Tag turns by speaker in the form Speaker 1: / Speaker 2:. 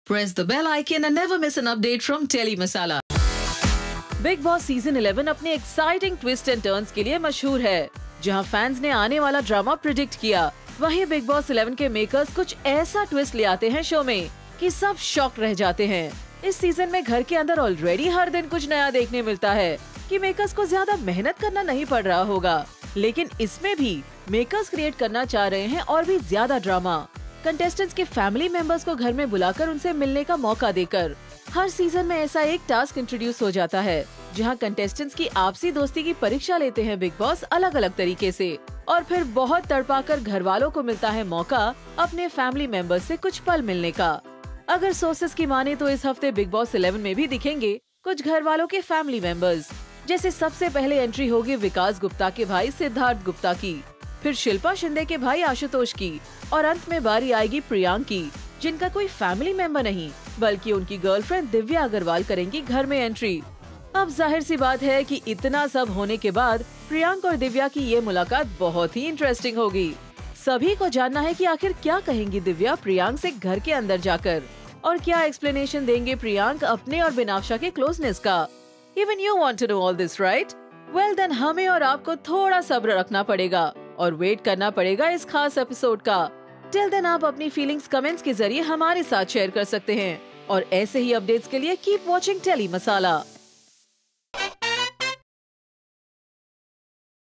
Speaker 1: Press the bell icon and never miss an update from Telly Masala.
Speaker 2: Bigg Boss season 11 अपने exciting twist and turns के लिए मशहूर है, जहां fans ने आने वाला ड्रामा प्रिडिक्ट किया। वहीं बिग बॉस 11 के मेकर्स कुछ ऐसा ट्विस्ट ले आते हैं शो में कि सब शॉक रह जाते हैं। इस सीजन में घर के अंदर ऑलरेडी हर दिन कुछ नया देखने मिलता है कि मेकर्स को ज्यादा मेहनत करना नहीं पड़ रहा होगा, लेकिन इसमें भी मेकर्स क्रिएट करना चाह रहे हैं और भी ज्यादा ड्रामा। कंटेस्टेंट्स के फैमिली मेंबर्स को घर में बुलाकर उनसे मिलने का मौका देकर हर सीजन में ऐसा एक टास्क इंट्रोड्यूस हो जाता है, जहां कंटेस्टेंट्स की आपसी दोस्ती की परीक्षा लेते हैं बिग बॉस अलग अलग तरीके से, और फिर बहुत तड़पाकर घर वालों को मिलता है मौका अपने फैमिली मेंबर्स से कुछ पल मिलने का। अगर सोर्सेस की माने तो इस हफ्ते बिग बॉस 11 में भी दिखेंगे कुछ घर वालों के फैमिली मेंबर्स। जैसे सबसे पहले एंट्री होगी विकास गुप्ता के भाई सिद्धार्थ गुप्ता की, फिर शिल्पा शिंदे के भाई आशुतोष की, और अंत में बारी आएगी प्रियांक की, जिनका कोई फैमिली मेंबर नहीं बल्कि उनकी गर्लफ्रेंड दिव्या अग्रवाल करेंगी घर में एंट्री। अब जाहिर सी बात है कि इतना सब होने के बाद प्रियांक और दिव्या की ये मुलाकात बहुत ही इंटरेस्टिंग होगी। सभी को जानना है कि आखिर क्या कहेंगी दिव्या प्रियांक से घर के अंदर जाकर, और क्या एक्सप्लेनेशन देंगे प्रियांक अपने और बिनाफ्शा के क्लोजनेस का। Even you want to know all this, right? Well then हमें और आपको थोड़ा सब्र रखना पड़ेगा और वेट करना पड़ेगा इस खास एपिसोड का। टिल देन आप अपनी फीलिंग्स कमेंट्स के जरिए हमारे साथ शेयर कर सकते हैं, और ऐसे ही अपडेट्स के लिए कीप वॉचिंग टेली मसाला।